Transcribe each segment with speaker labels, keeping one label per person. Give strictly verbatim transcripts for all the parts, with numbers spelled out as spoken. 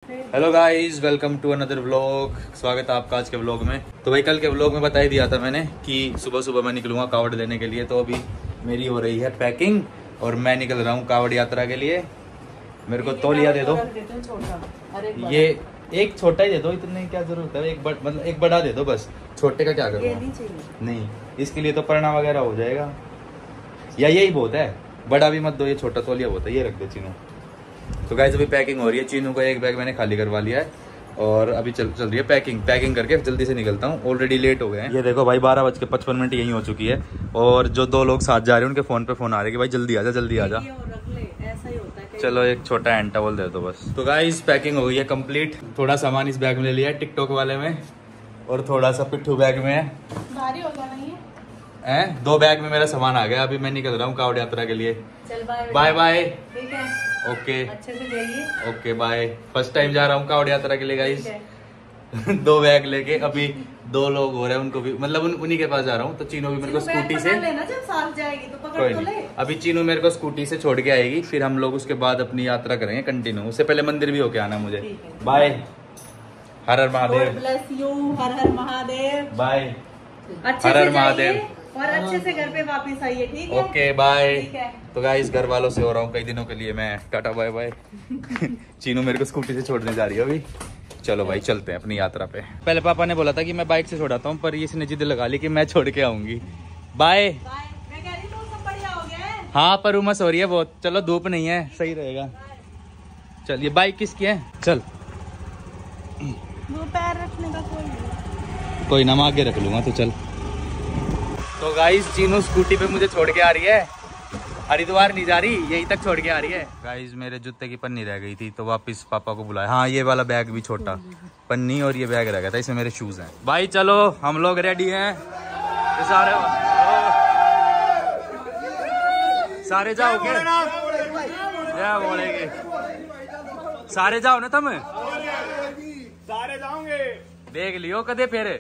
Speaker 1: Hello guys, welcome to another vlog. स्वागत है आपका आज के व्लॉग में। तो भाई कल के व्लॉग में बता ही दिया था मैंने कि सुबह सुबह मैं निकलूंगा कावड़ लेने के लिए। तो अभी मेरी हो रही है पैकिंग और मैं निकल रहा हूँ कावड़ यात्रा के लिए। मेरे को तौलिया दे दो। ये एक छोटा ही दे दो, इतने क्या जरूरत है। एक बड़, मतलब एक बड़ा दे दो बस। छोटे का क्या करूँगा? नहीं, इसके लिए तो परना वगैरह हो जाएगा, या यही बहुत है। बड़ा भी मत दो, ये छोटा तौलिया बहुत है, ये रख दो चीनू। तो गाइस अभी पैकिंग हो रही है। चीनू का एक बैग मैंने खाली करवा लिया है और अभी चल चल रही है पैकिंग। पैकिंग करके जल्दी से निकलता हूँ, ऑलरेडी लेट हो गए हैं। ये देखो भाई, बारह बज के पचपन मिनट यही हो चुकी है और जो दो लोग साथ जा रहे हैं उनके फोन पे फोन आ रहे हैं कि भाई जल्दी आजा जल्दी आजा। चलो एक छोटा हैंड टॉवल दे दो बस। तो गाइस पैकिंग हो गई है कंप्लीट। थोड़ा सामान इस बैग में ले लिया है टिकटॉक वाले में, और थोड़ा सा पिट्ठू बैग में है। भारी होगा नहीं है? दो बैग में मेरा सामान आ गया। अभी मैं निकल रहा हूँ कावड़ यात्रा के लिए। Bye bye. ओके अच्छे से जाइए। Okay bye. फर्स्ट टाइम जा रहा हूँ कावड़ यात्रा के लिए गाइस। दो बैग लेके अभी दो लोग हो रहे हैं, उनको भी मतलब उन, उन्हीं के पास जा रहा हूँ। तो चीनू भी मेरे को स्कूटी से लेना, जब साथ जाएगी तो पकड़ तो ले। अभी चीनू मेरे को स्कूटी से छोड़ के आएगी, फिर हम लोग उसके बाद अपनी यात्रा करेंगे कंटिन्यू। उससे पहले मंदिर भी होके आना मुझे। बाय। हर हर महादेव। हर हर महादेव। बाय। हर हर महादेव। और अच्छे से घर पे वापस आइए, ठीक है? Okay bye. तो गाइस घर वालों से हो रहा हूँ कई दिनों के लिए मैं। Tata bye bye. चीनू मेरे को स्कूटी से छोड़ने जा रही है अभी। चलो भाई चलते हैं अपनी यात्रा पे। पहले पापा ने बोला था कि मैं बाइक से छोड़ाता हूँ, पर इसने जिद लगा ली कि मैं छोड़ के आऊंगी। बाय। हाँ पर उमस हो रही है बहुत। चलो धूप नहीं है, सही रहेगा। चल ये बाइक किसकी है? चल
Speaker 2: पैर रखने का कोई
Speaker 1: कोई ना, मैं आगे रख लूंगा। तो चल। तो गाइस चीनू स्कूटी पे मुझे छोड़ के आ रही है। हरिद्वार नहीं जा रही, यहीं तक छोड़ के आ रही है। गाइस मेरे जूते की पन्नी रह गई थी तो वापस पापा को बुलाया। हाँ ये वाला बैग भी छोटा, पन्नी और ये बैग रह गया था, इसमें मेरे शूज हैं। भाई चलो हम लोग रेडी हैं। तो सारे सारे जाओगे? क्या बोलेंगे? सारे जाओ ना तुम?
Speaker 3: सारे जाओगे?
Speaker 1: देख लियो कदे फिर।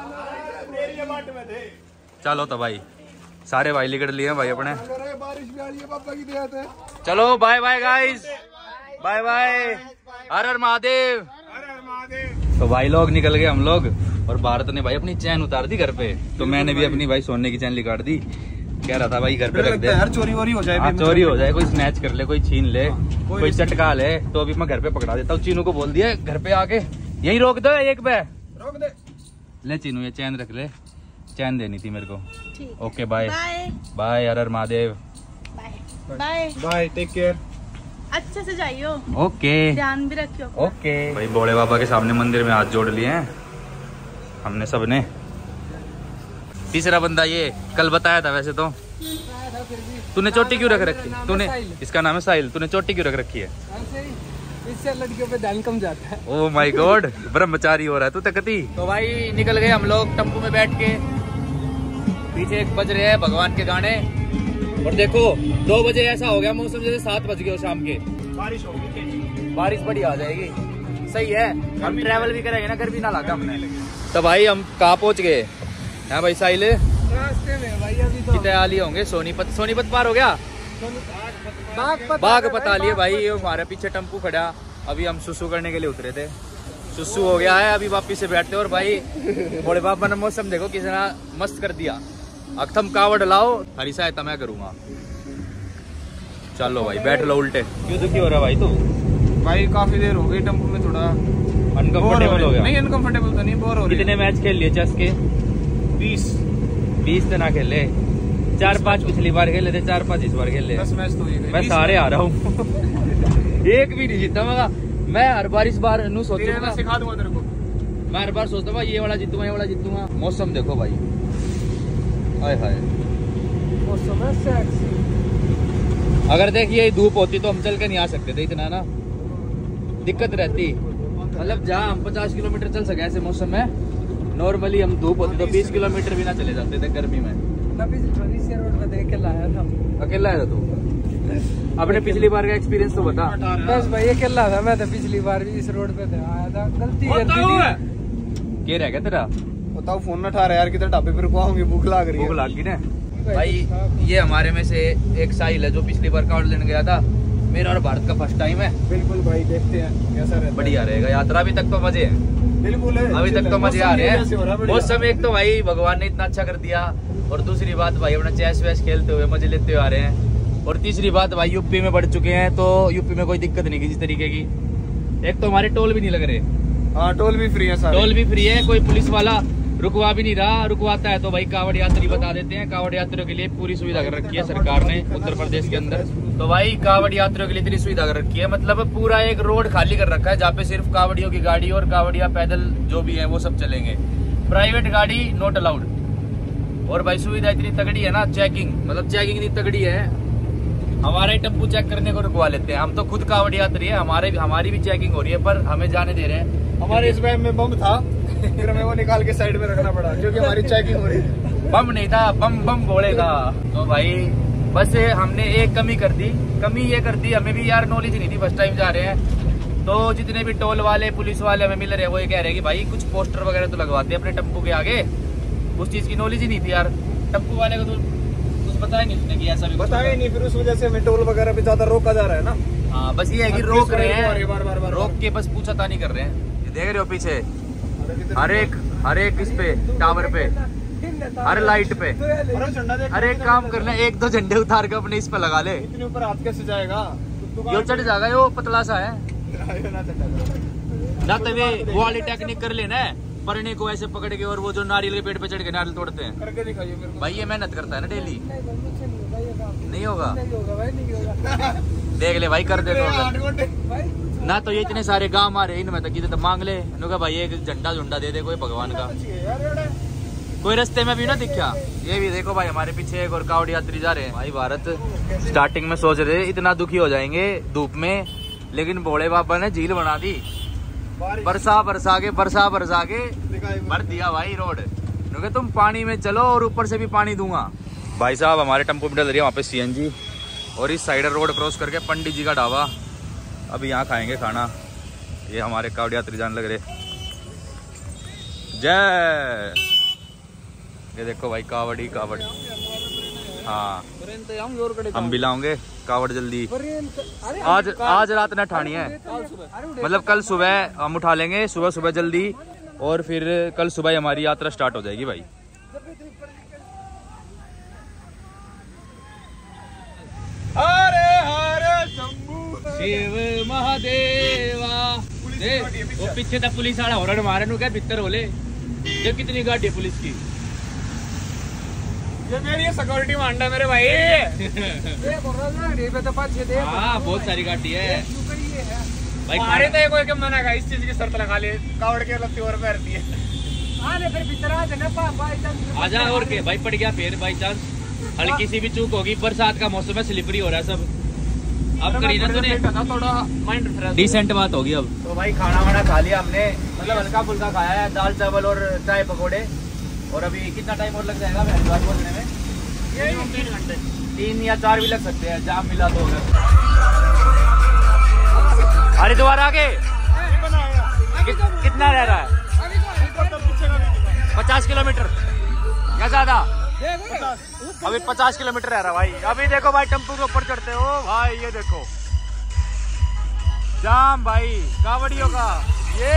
Speaker 1: चलो तो भाई सारे भाई लिकड़ लिए भाई अपने।
Speaker 3: बारिश भी आ रही है, पापा की देहत है।
Speaker 1: चलो bye bye guys, bye bye. हर हर महादेव।
Speaker 3: हर हर महादेव।
Speaker 1: तो भाई लोग निकल गए हम लोग, और भारत ने भाई अपनी चैन उतार दी घर पे। तो मैंने भी अपनी भाई सोने की चैन निकाल दी। कह रहा था भाई घर पे रख दे,
Speaker 3: यार चोरी वोरी हो जाए।
Speaker 1: हाँ चोरी हो जाए, कोई स्नैच कर ले, कोई छीन ले, कोई चटका ले। तो अभी मैं घर पे पकड़ा देता हूँ। चीनू को बोल दिया घर पे आके यही रोक दो एक बे।
Speaker 3: रोक दे।
Speaker 1: ले चीनू ये चैन रख ले, चैन देनी थी मेरे को। Okay bye
Speaker 2: bye
Speaker 1: bye. हर हर Mahadev.
Speaker 2: Bye
Speaker 3: bye. Take care.
Speaker 2: अच्छे से जाइयो।
Speaker 1: ओके
Speaker 2: ध्यान भी रखियो।
Speaker 1: ओके भाई भोले बाबा के सामने मंदिर में हाथ जोड़ लिए हैं हमने सबने। तीसरा बंदा ये कल बताया था वैसे तो। तूने चोटी क्यों रख रखी? तूने इसका नाम है साहिल। तूने चोटी क्यों रख रखी है?
Speaker 3: इससे लड़कियों पे ध्यान कम जाता है।
Speaker 1: ओह माय गॉड, ब्रह्मचारी हो रहा है तू तकती। तो भाई निकल गए हम लोग टेम्पो में बैठ के। पीछे एक बज रहे हैं भगवान के गाने। और देखो दो बजे ऐसा हो गया मौसम जैसे सात बज गए शाम के।
Speaker 3: बारिश होगी,
Speaker 1: बारिश बड़ी आ जाएगी। सही है, हम ट्रैवल भी करेंगे ना, गर्मी ना लगा हमने। तो भाई हम कहाँ पहुँच गए? हाँ भाई साहिल
Speaker 3: रास्ते में भाई अभी तो
Speaker 1: कितने आली होंगे? सोनीपत। सोनीपत पार हो गया? बाग पता लिए भाई। ये हमारे पीछे टेम्पू खड़ा। अभी हम सुसु करने के लिए उतरे थे, सुसु हो गया है। अभी वापिस से बैठते। और भाई बड़े बाबा ने मौसम देखो कितना मस्त कर दिया। अक्थम कावड़ लाओ, हरी सहायता मैं करूंगा। चलो भाई बैठ लो उल्टे। क्यों दुखी हो रहा भाई तू?
Speaker 3: भाई काफी देर हो गई टेम्पो में, थोड़ा
Speaker 1: अनकंफर्टेबल हो गया।
Speaker 3: नहीं अनकंफर्टेबल तो नहीं, बोर हो रही।
Speaker 1: कितने मैच खेल लिए चेस के?
Speaker 3: बीस।
Speaker 1: बीस तो ना खेले, चार पांच पिछली बार खेले थे, चार पांच इस बार खेले।
Speaker 3: दस मैच तो
Speaker 1: मैं सारे आ रहा हूँ। एक भी नहीं जीता मगा। मैं हर बार इस बार नू सोचूंगा,
Speaker 3: सिखा दूंगा तेरे को।
Speaker 1: मैं हर बार सोचता हूँ ये वाला जीतूंगा, ये वाला जीतूंगा। मौसम देखो भाई, हाय हाय
Speaker 3: मौसम है सेक्सी।
Speaker 1: अगर देखिए धूप होती तो हम चल के नहीं आ सकते थे, इतना ना दिक्कत रहती। मतलब जहाँ हम पचास किलोमीटर चल सके ऐसे मौसम में, नॉर्मली हम धूप होती तो बीस किलोमीटर भी ना चले जाते थे गर्मी में।
Speaker 3: रोड पे अकेला आया था।
Speaker 1: अकेला आया था तू? अपने पिछली बार का एक्सपीरियंस तो बता।
Speaker 3: बस भाई अकेला था मैं तो, पिछली बार भी इस रोड पे आया था। गलती कर दी थी।
Speaker 1: क्या रह गया तेरा?
Speaker 3: बताओ फोन न उठा रहा यार, किधर ढाबे पर को आऊंगी, भूख लाग रही है।
Speaker 1: भूख लाग गई ना भाई। ये हमारे में से एक साहिल है जो पिछली बार कावड़ लेने गया था। मेरा और भारत का फर्स्ट टाइम है।
Speaker 3: बिल्कुल भाई, देखते हैं कैसा रहता है।
Speaker 1: बढ़िया रहेगा यात्रा, अभी तक तो मजे हैं।
Speaker 3: बिल्कुल है,
Speaker 1: अभी तक तो मजे आ रहे हैं। मौसम एक तो भाई भगवान ने इतना अच्छा कर दिया, और दूसरी बात भाई अपना चेस वेस खेलते हुए मजे लेते हुए आ रहे हैं। और तीसरी बात भाई यूपी में बढ़ चुके हैं, तो यूपी में कोई दिक्कत नहीं किसी तरीके की। एक तो हमारे टोल भी नहीं लग रहे।
Speaker 3: हाँ, टोल भी फ्री है सारे।
Speaker 1: टोल भी फ्री है, कोई पुलिस वाला रुकवा भी नहीं रहा। रुकवाता है तो भाई कावड़ यात्री बता देते हैं। कावड़ यात्रियों के लिए पूरी सुविधा कर रखी है सरकार ने उत्तर प्रदेश के अंदर। तो भाई कावड़ यात्रियों के लिए इतनी सुविधा कर रखी है, मतलब पूरा एक रोड खाली कर रखा है जहाँ पे सिर्फ कावड़ियों की गाड़ी और कावड़िया पैदल जो भी है वो सब चलेंगे। प्राइवेट गाड़ी नॉट अलाउड। और भाई सुविधा इतनी तगड़ी है ना, चेकिंग मतलब चेकिंग इतनी तगड़ी है, हमारे टेम्पू चेक करने को रुकवा लेते हैं। हम तो खुद कावड़ यात्री है, हमारे हमारी भी चेकिंग हो रही है, पर हमें जाने दे रहे हैं।
Speaker 3: हमारे इस बैग में बम था, फिर हमें वो निकाल के साइड में रखना पड़ा क्योंकि हमारी चेकिंग हो रही है।
Speaker 1: बम नहीं था, बम बम गोले था। तो भाई बस हमने एक कमी कर दी। कमी ये कर दी, हमें भी यार नॉलेज नहीं थी, फर्स्ट टाइम जा रहे हैं। तो जितने भी टोल वाले पुलिस वाले हमें मिल रहे हैं वो ये कह रहे हैं कि भाई कुछ पोस्टर वगैरह तो लगवाते हैं अपने टेम्पू के आगे। उस चीज की नॉलेज ही नहीं थी यार, टेम्पू वाले को तो कुछ पता ही नहीं उसने कि ऐसा भी
Speaker 3: बताया ही नहीं। फिर उस वजह से हमें टोल वगैरह भी ज्यादा रोका जा रहा है ना।
Speaker 1: हाँ, बस ये है कि रोक रहे हैं,
Speaker 3: बार बार बार
Speaker 1: रोक के बस पूछा नहीं कर रहे हैं। देख रहे हो पीछे हर एक हर एक इस पे टावर पे हर लाइट पे। अरे एक काम करना, एक दो झंडे उतार के अपने इस पे लगा ले।
Speaker 3: इतने ऊपर हाथ कैसे जाएगा?
Speaker 1: यो चढ़ जाएगा, यो पतला सा है। जाते हुए वो वाली टेक्निक कर लेना है, परने को ऐसे पकड़ के और वो जो नारियल के पेड़ पे चढ़ के नारियल तोड़ते हैं।
Speaker 3: करके दिखाइए मेरे को।
Speaker 1: भाई ये मेहनत करता है ना डेली। नहीं होगा,
Speaker 3: नहीं होगा भाई, नहीं होगा।
Speaker 1: देख ले भाई, कर दे तो ना। तो ये इतने सारे गांव आ रहे इनमें तक तो मांग ले नुका भाई एक झंडा झुंडा दे दे कोई भगवान का। कोई रास्ते में भी ना दिखा। ये भी देखो भाई हमारे पीछे एक और कावड़ यात्री जा रहे हैं। भाई भारत स्टार्टिंग में सोच रहे इतना दुखी हो जाएंगे धूप में, लेकिन भोले बाबा ने झील बना दी। बरसा बरसा के बरसा बरसा के भर दिया भाई रोड। क्योंकि तुम पानी में चलो और ऊपर से भी पानी दूंगा। भाई साहब हमारे टेम्पो में डल रही है वहाँ पे सीएनजी, और इस साइड रोड क्रॉस करके पंडित जी का ढाबा। अभी यहाँ खाएंगे खाना। ये हमारे कावड़ यात्री जान लग रहे। जय। ये देखो भाई कावड़ी कावड़। हाँ, हम भी लाओगे कावड़ जल्दी। आज आज रात न ठानी है, मतलब कल सुबह हम उठा लेंगे, सुबह सुबह जल्दी, और फिर कल सुबह हमारी यात्रा स्टार्ट हो जाएगी भाई।
Speaker 3: हरे हरे शंभू
Speaker 1: शिव महादेवा। वो पीछे तक पुलिस वाला हॉर्न मारे नु क्या भीतर बोले। ये कितनी गाड़ी है पुलिस की।
Speaker 3: ये मेरी सिक्योरिटी मांडा मेरे भाई।
Speaker 1: हाँ, बहुत सारी गाड़ी है भाई।
Speaker 3: हमारे तो कोई क्या मना का इस चीज की शर्त लगा ले, कावड़ के लत्ती और पैरती है।
Speaker 1: आजा और के भाई, पड़ गया फिर बाई चांस हल्की सी भी चूक होगी। बरसात का मौसम है, स्लिपरी हो रहा है सब। अब करी ना तूने,
Speaker 3: थोड़ा माइंड फ्रेश
Speaker 1: डिसेंट बात होगी अब। तो भाई खाना वाना खा लिया हमने, मतलब हल्का फुल्का खाया है, दाल चावल और चाय पकौड़े। और अभी कितना टाइम और लग जाएगा हरिद्वार पहुंचने में? तीन घंटे तीन या चार भी लग सकते हैं, जाम मिला तो। हरिद्वार आगे कि, कितना रह रहा है? पचास किलोमीटर या ज्यादा? अभी पचास किलोमीटर रह रहा भाई। अभी देखो भाई टेम्पू के ऊपर चढ़ते हो भाई, ये देखो जाम भाई कावड़ियों का। ये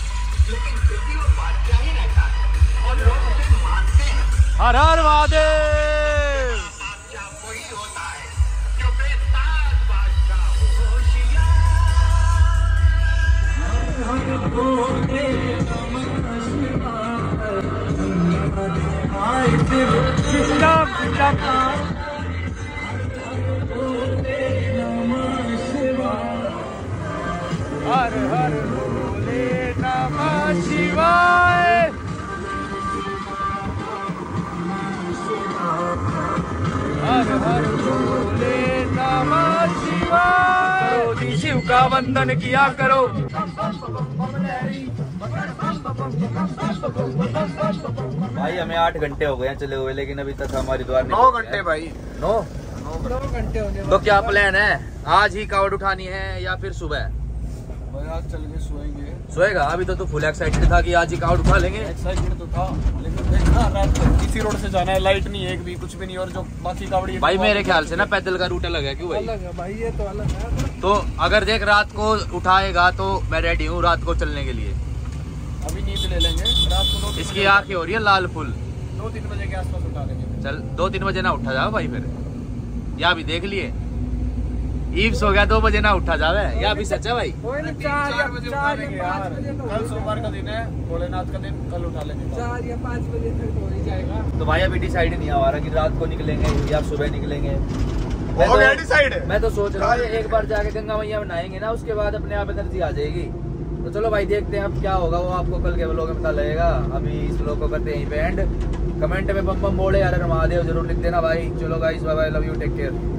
Speaker 1: हर हर महादेव। हर हर भोले नमः शिवाय। हर हर भोले नमः शिवाय। शिव का वंदन किया करो। भाई हमें आठ घंटे हो गए हैं चले हुए, लेकिन अभी तक हमारी द्वार
Speaker 3: नौ घंटे भाई।
Speaker 1: नौ
Speaker 3: नौ घंटे होने।
Speaker 1: तो क्या प्लान है? आज ही कावड़ उठानी है या फिर सुबह?
Speaker 3: रात चल के सोएंगे।
Speaker 1: सोएगा? अभी तो तू फुल एक्साइटेड था कि आज ही काउट उठा लेंगे।
Speaker 3: एक्साइटेड तो था, लेकिन देखना रात को इसी रोड से जाना है, लाइट नहीं है एक भी, कुछ भी नहीं, और जो बाकी कावड़ी
Speaker 1: भाई मेरे ख्याल से ना पैदल का रूट अलग है। क्यों भाई?
Speaker 3: अलग है भाई, ये तो अलग है।
Speaker 1: तो अगर देख रात को उठाएगा तो मैं रेडी हूँ रात को चलने के लिए।
Speaker 3: अभी नींद ले लेंगे रात को।
Speaker 1: इसकी आंखें हो रही है लाल फुल।
Speaker 3: दो तीन बजे के आसपास उठा लेंगे।
Speaker 1: चल दो तीन बजे ना उठा जाओ भाई, फिर या भी देख लिए ईव्स हो गया, दो बजे ना उठा जावे, या भी सच है भाई।
Speaker 3: चार बजे उठा लेंगे यार, कल सोमवार का दिन है, भोलेनाथ का दिन, कल उठा लेंगे। चार या पाँच बजे तक हो ही जाएगा।
Speaker 1: तो भाई अभी डिसाइड नहीं आ रहा कि रात को निकलेंगे या सुबह निकलेंगे। मैं
Speaker 3: हो गया
Speaker 1: तो,
Speaker 3: डिसाइड।
Speaker 1: मैं तो सोच रहा हूँ एक बार जाके गंगा मैया में नहाएंगे ना, उसके बाद अपने आप एनर्जी आ जाएगी। तो चलो भाई देखते हैं अब क्या होगा, वो आपको कल के व्लॉग में पता लगेगा। अभी इस व्लॉग को करते हैं यहीं पे एंड। कमेंट में बम बम बोले यार महादेव जरूर लिख देना भाई। चलो guys bye bye, love you, take care.